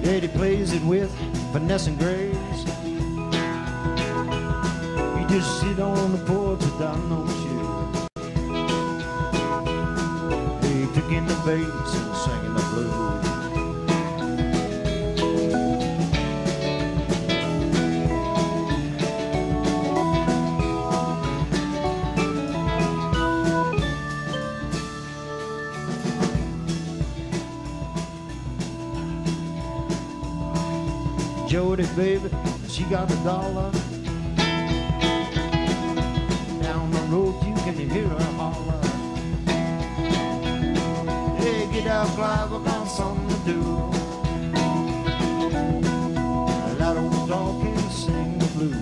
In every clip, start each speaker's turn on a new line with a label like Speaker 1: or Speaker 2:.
Speaker 1: Daddy plays it with finesse and grace. He just sit on the porch without no shoes. He took in the bass and singing the blues. Jody, baby, she got $1. Down the road you can hear her holler. Hey, get out, Clyde, we got something to do. That old dog can sing the blues.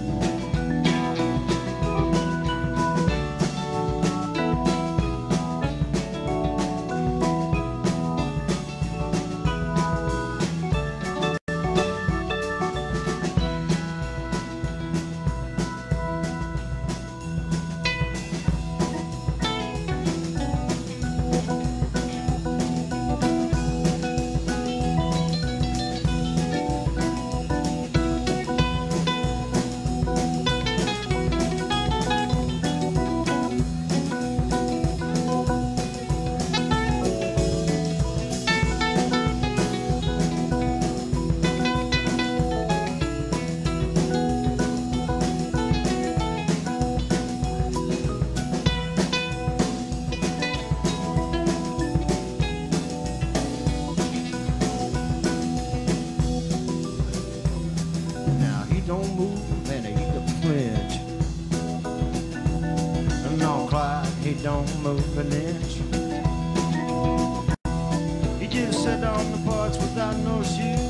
Speaker 1: Don't move and he the flinch. No, Clyde, he don't move an inch. He just sat on the porch without no shoes.